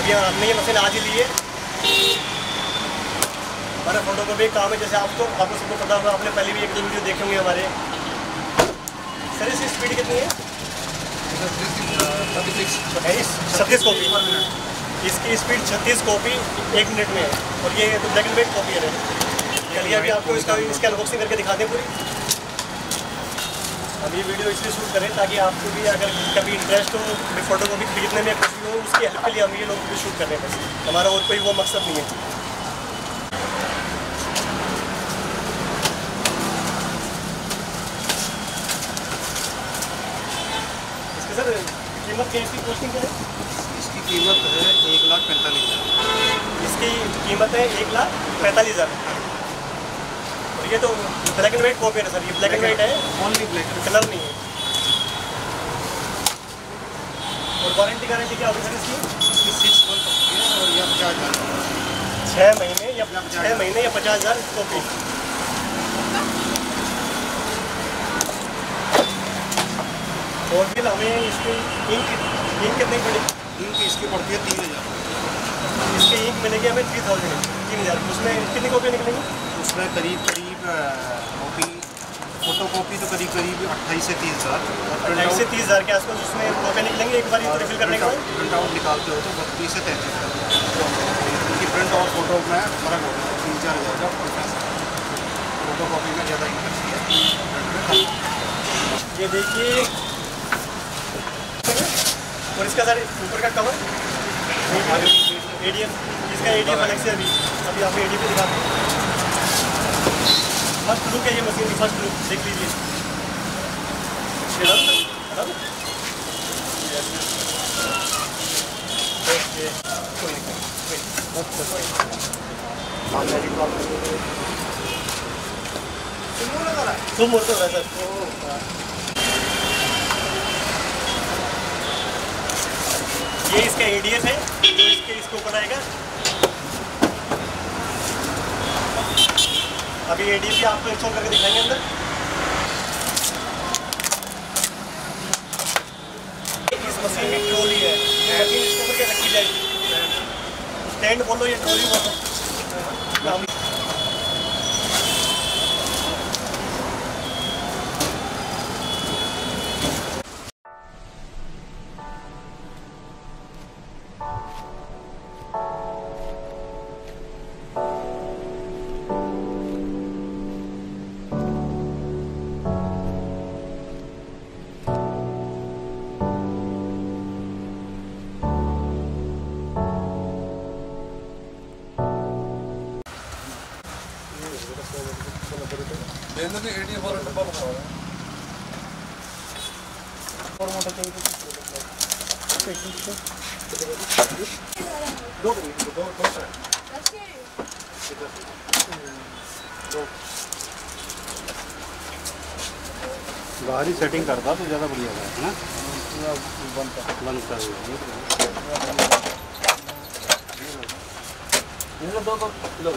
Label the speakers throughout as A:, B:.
A: अभी हमने ये मशीन आज ही ली है। हमारा फोटो का भी काम है, जैसे आपको सबको पता होगा, आपने पहले भी एक दो वीडियो देखे होंगे हमारे। सर इसकी स्पीड कितनी है? 36 कॉपी। इसकी स्पीड 36 कॉपी 1 मिनट में है, और ये तो ब्लैक एंड वाइट कॉपी है। चलिए अभी आपको इसका अनबॉक्सिंग करके दिखा दें पूरी। हम ये वीडियो इसलिए शूट करें ताकि आपको भी अगर कभी इंटरेस्ट हो फोटो कॉपी खरीदने में कुछ भी हो, उसकी हेल्प के लिए हम ये लोग भी शूट कर रहे हैं। बस हमारा और कोई वो मकसद नहीं है। इसकी सर कीमत क्या है? इसकी कॉस्टिंग क्या है?
B: इसकी कीमत है 1,45,000।
A: इसकी कीमत है 1,45,000। और ये तो ब्लैक एंड वाइट कॉपी है सर, ये ब्लैक एंड वाइट है,
B: ओनली ब्लैक,
A: कलर नहीं है। और वारंटी गारंटी क्या होगी सर इसकी?
B: 6 मंथ है और ये 50,000।
A: 6 महीने या 50,000 कॉपी। और फिर हमें इसकी इंक कितनी पड़ेगी?
B: इंक इसकी पड़ती है 3,000।
A: इसकी इंक मिलेगी हमें 3,000। उसमें कितनी कॉपी निकलेंगी?
B: उसमें करीब कॉपी फोटो कॉपी तो करीब 28 से 30,000।
A: 28 से 30,000 के आसपास उसमें कॉपी निकलेंगे एक बार तो रिफिल करने के बाद।
B: प्रिंट आउट निकालते हो तो 32 से 33,000 की प्रिंट और फोटो में फ़र्क होगा। 3-4 हज़ार का फोटो कॉपी में ज़्यादा इंक है।
A: ये देखिए, और इसका सर ऊपर का कवर ADF, इसका ADF अलग से अभी आपको ADF पे दिखा दें। फर्स्ट लुक है ये मशीन की, फर्स्ट लुक देख लीजिए। तुम मोड़ तो रहा सर। ये इसका ADF है जो इसके ऊपर आएगा। अभी ADF आपको इंस्टॉल करके दिखाएंगे अंदर। इस मशीन की ट्रॉली है, मशीन इसके ऊपर क्या रखी जाएगी? स्टैंड बोलो या ट्रॉली बोलो।
C: ADF वाला डब्बा बनाओ
A: और मोटर चाहिए दो
B: बाहरी सेटिंग करता तो ज़्यादा बढ़िया है ना। बंद कर
A: दो किलो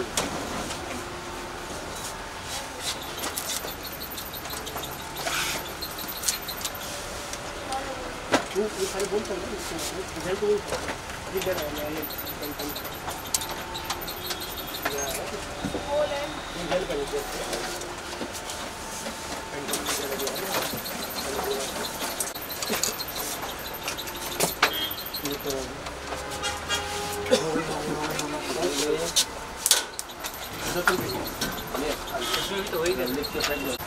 A: ये सारे बोलते हैं रिजल्ट वो इधर है ये जल कर इसमें भी तो वही कर लिख के फेंक दो।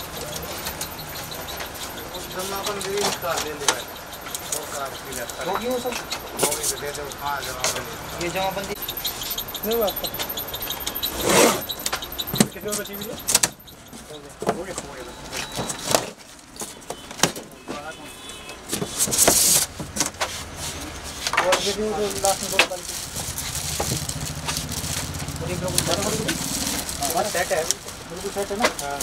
B: अपन ग्रीन का ले ले
A: होगी वो सब
B: दे दो। हाँ
A: ये जमाबंदी नहीं हुआ आपका? कितने में बची हुई है? हो गया और वीडियो को लास्ट में 2 बन के और एक लोग हमारा सेट है, बिल्कुल सेट है ना। हाँ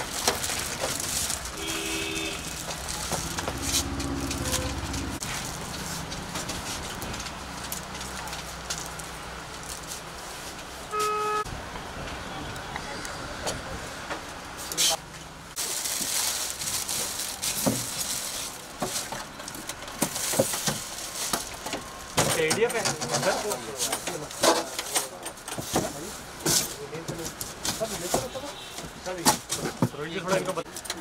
A: ADF है रोहित जी थोड़ा इनको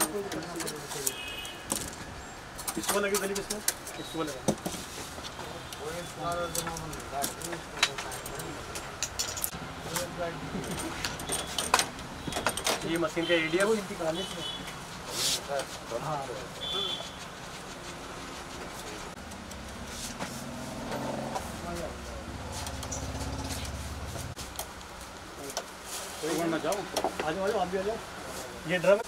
A: किसको लगे पहले किसको लगा ये मशीन का एरिया वो इंतकाल है। हाँ
B: मैं जाऊँ
A: आ जाओ आप भी आ जाओ। ये ड्रम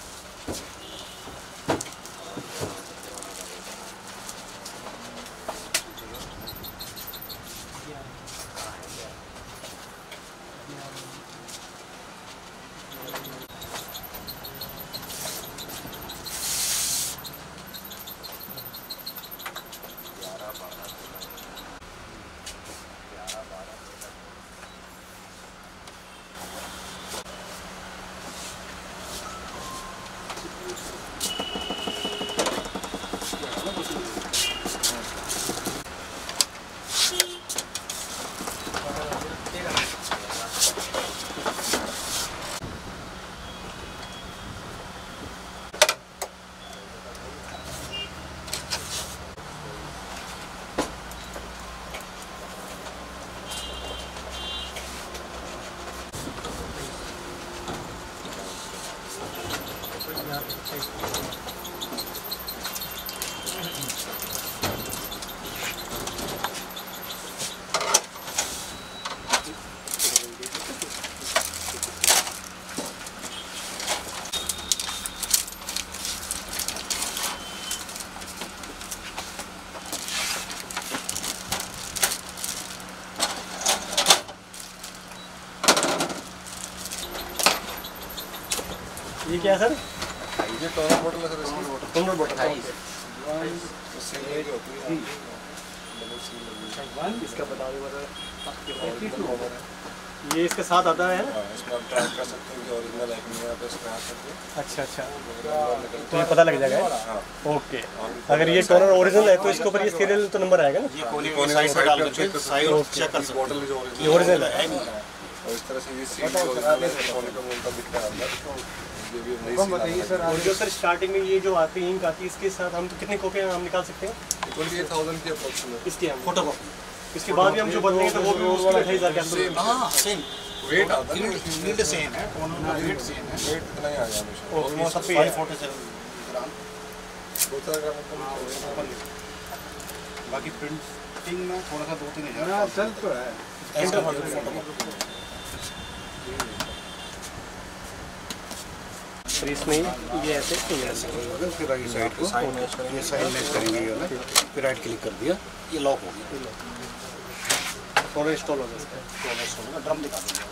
A: ये क्या सर?
C: ये टोनर बोतल है सर इसकी।
A: टोनर बोतल इसका बता दो ये इसके साथ आता है ना?
C: इसमें आप ट्राई कर सकते हैं कि ओरिजिनल है कि नहीं, आप इसमें आ सकते हैं।
A: अच्छा अच्छा तो ये पता लग जाएगा। ओके अगर ये टोनर ओरिजिनल है तो इसके ऊपर ये सीरियल तो नंबर आएगा ना?
B: ये कोने साइड से डाल के चेक कर सकते
C: बोतल जो
A: ये ओरिजिनल है।
C: और इस तरह से ये सील ओरिजिनल है, सोने का मोल्ड दिख रहा है अंदर। ये भी नई सील है सर।
A: और जो सर स्टार्टिंग में ये जो आती है इंक आती है इसके साथ हम कितनी कॉपियाँ हम निकाल सकते हैं?
C: 28,000 की अप्रोक्सीमेट
A: इसकी हम
B: फोटो कॉपी।
A: इसके बाद भी हम जो बदलेंगे तो वो भी उसके 28,000 के अंदर।
B: हाँ सेम
C: वेट आता है,
B: यूनिट सेम है, यूनिट सेम है।
C: वेट इतना ही आ गया हमेशा।
B: ऑलमोस्ट 547 ग्राम।
C: 2-4 ग्राम
B: बाकी प्रिंटिंग में थोड़ा सा 2-3 हज़ार
C: चल तो है।
B: एक्स्ट्रा फोटो
A: फिर इसमें ये ऐसे
B: फिर आगे साइड को ये साइड मैच करेंगे ये वाला, फिर राइट क्लिक कर दिया, ये लॉक हो गया।
A: थोड़ा इंस्टॉल हो गया इसका।
B: ड्रम दिखा देंगे,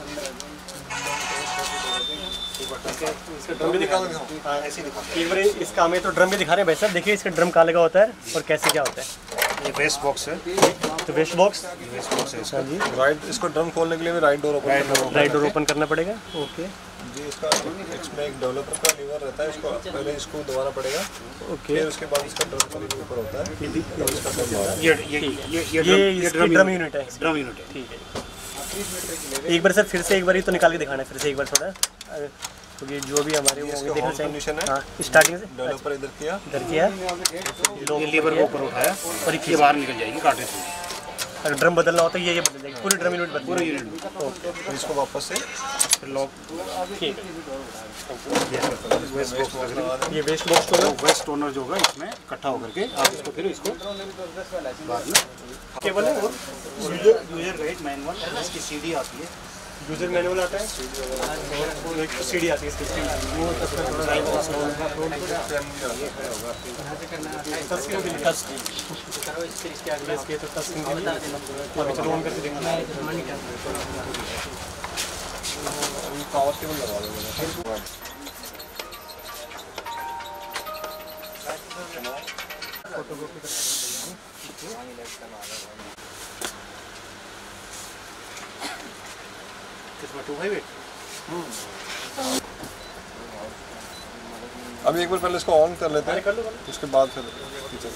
A: इसका ड्रम भी दिखा
C: दिखा
A: हाँ ऐसे दिखा एक बार इसका हमें तो ड्रम भी दिखा रहे हैं भाई साहब। देखिए इसका ड्रम कहाँ लगा होता है और कैसे क्या होता है।
B: ये वेस्ट बॉक्स है,
A: तो वेस्ट बॉक्स
B: ये वेस्ट बॉक्स है इसका।
A: जी
C: राइट इसको ड्रम खोलने के लिए भी right door open
A: right door open करना पड़ेगा। ओके
C: जी। इसका इसमें एक डेवलपर का लीवर रहता है, इसको पहले इसको दबाना पड़ेगा।
A: ओके
C: फिर उसके बाद इसका ड्रम का लीवर ऊपर होता है।
A: ये इसकी ड्रम यूनिट है।
B: ड्रम यूनिट है।
A: ठीक है एक बार सर फिर से एक बार ही तो निकाल के दिखाना है फिर से एक बार थोड़ा क्योंकि जो भी हमारे वो
C: इसका
A: देखना
C: होम कंडीशन है।
A: हाँ स्टार्टिंग से
C: डेवलपर इधर किया,
A: इधर किया
B: ये लीवर को ऊपर उठाया और ये बाहर निकल जाएगी कार्ट्रिज से।
A: अगर ड्रम बदलना होता है ये बदल जाएगी पूरी ड्रम यूनिट
B: पूरा
A: बदल
B: यूनिट
A: ओके
C: फिर इसको वापस से
B: फिर लॉक।
A: ठीक है
B: वेस्ट बॉक्स लग रहा है।
A: ये वेस्ट बॉक्स
B: तो वेस्ट टोनर जो होगा इसमें इकट्ठा होकर के आप इसको फिर इसको बाद में
A: केबल है और
B: यूजर गाइड मैनुअल इसकी सीडी आती है,
A: यूजर मैनुअल आता है और एक सीडी आती है इसकी वो टच स्क्रीन भी टच इसके आगे इसके तो टच स्क्रीन भी अभी चलो ऑन करके देखना है।
C: पावर केबल लगा देंगे।
A: फोटोकॉपी किसमें 258
C: अभी एक बार पहले इसको ऑन कर लेते हैं,
A: कर लो
C: उसके बाद फिर पीछे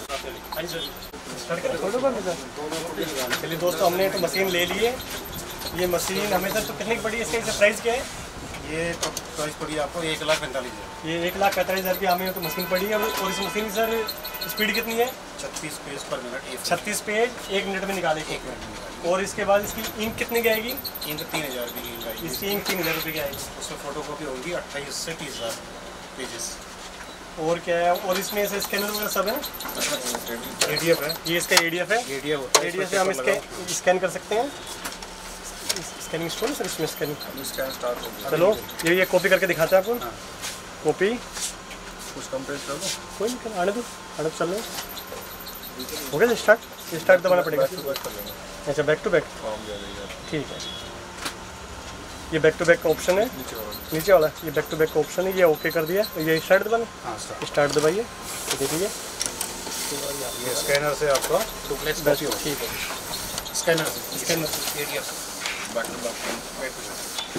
A: चलिए दोस्तों हमने तो मशीन ले ली है। ये मशीन हमें सर तो कितने की पड़ी है? इसका प्राइस क्या है?
B: ये प्राइस पड़ी आपको 1,45,000।
A: ये 1,45,000 की हमें तो मशीन पड़ी है। और इस मशीन की सर स्पीड कितनी है?
B: 36 पेज पर मिनट।
A: 36 पेज 1 मिनट में निकालेगी।
B: 1 मिनट में निकालेगी।
A: और इसके बाद इसकी इंक कितने की आएगी?
B: इंक 3,000 रुपये की इंक आएगी।
A: इसकी इंक 3,000 रुपये की आएगी।
B: उसमें फोटो कॉपी होगी 28 से 30,000 पेजेस।
A: और क्या है? और इसमें ऐसे स्कैनर वगैरह सब है?
B: ADF है।
A: ये इसका ADF है। ADF से हम इसके स्कैन कर सकते हैं। स्कैनिंग स्टोर है सर, इसमें स्कैनिंग
C: स्कैन स्टार्ट हो गया।
A: चलो ये कॉपी करके दिखाते हैं आपको। कॉपी
C: कुछ कंप्रेस कर दो।
A: कोई नहीं, आने दो चल रहे हो गया। स्टार्ट दबाना पड़ेगा। अच्छा बैक टू बैक, ठीक है। ये बैक टू बैक का ऑप्शन है, नीचे वाला ये बैक टू बैक का ऑप्शन है। ये ओके कर दिया। ये स्टार्ट दबाना।
B: हाँ,
A: स्टार्ट दबाइए तो देखिए
B: ये स्कैनर से आपका डुप्लेक्स कॉपी होगी।
A: ठीक है,
B: scanner
A: scanner
B: ADF
C: back to back.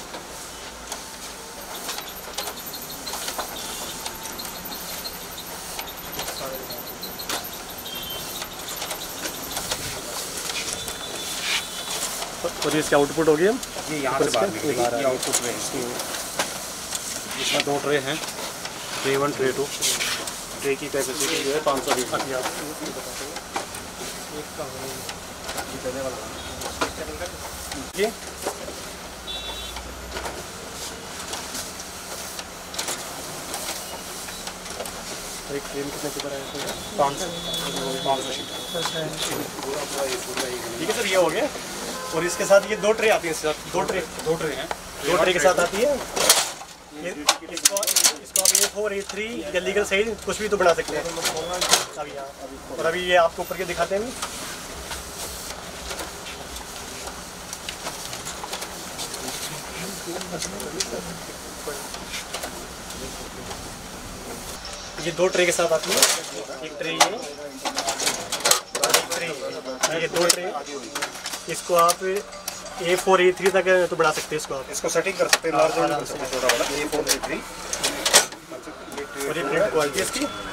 A: और ये इसकी आउटपुट होगी। हम
B: ये यहाँ से बाहर निकलेगी। ये आउटपुट ट्रे है। इसमें 2 ट्रे हैं, ट्रे 1 ट्रे 2। ट्रे की कैपेसिटी जो है 520।
A: ये एक फ्रेम कितने के ऊपर आया?
B: 500 शीट।
A: ठीक है सर, ये हो गया। और इसके साथ ये 2 ट्रे आती है। इसके साथ 2 ट्रे
B: हैं।
A: 2 ट्रे के साथ आती है। इसको आप A4 A3 या लीगल साइज कुछ भी तो बना सकते हैं। अभी यहाँ और अभी ये आपको ऊपर के दिखाते हैं। ये 2 ट्रे के साथ आती है। एक ट्रे ये और एक ट्रे ये 2 ट्रे। इसको आप A4 A3 तक तो बढ़ा सकते हैं। इसको आप
B: इसको सेटिंग कर सकते हैं, लार्ज कर सकते हैं, छोटा वाला A4 A3।
A: और ये प्रिंट क्वालिटी इसकी